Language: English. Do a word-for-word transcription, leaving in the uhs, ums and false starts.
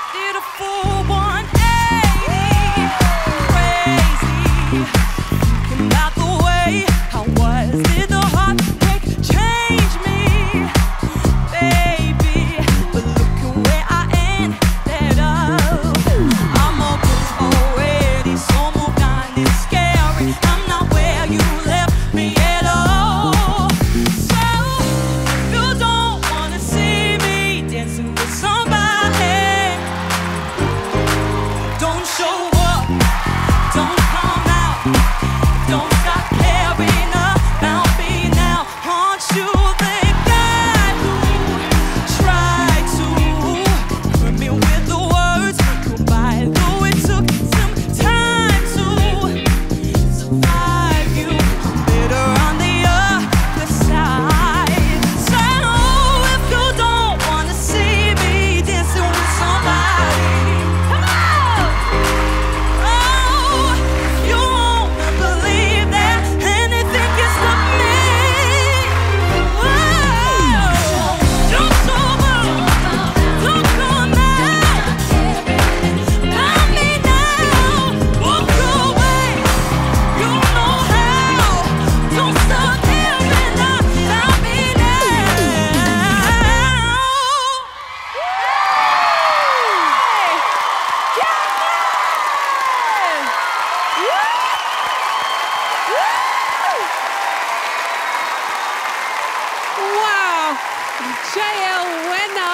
Beautiful one eighty, crazy, thinking about the way I was. Did the heartbreak change me, baby? But look at where I ended up. I'm a ghost already, so moved on. It's scary. I'm not where you left me at all. So if you don't wanna see me dancing with somebody, don't show up, don't come out, don't stop caring about me now. Aren't you the guy who tried to hurt me with the words goodbye? Though it took some time to survive you, I'm better on the other side. So if you don't wanna see me dancing with somebody, come on! Oh, you won't believe that anything can stop me. Whoa, don't show up, don't come out, love me now, walk away. You know how. Don't stop caring about me now. Wow! Jael Wena.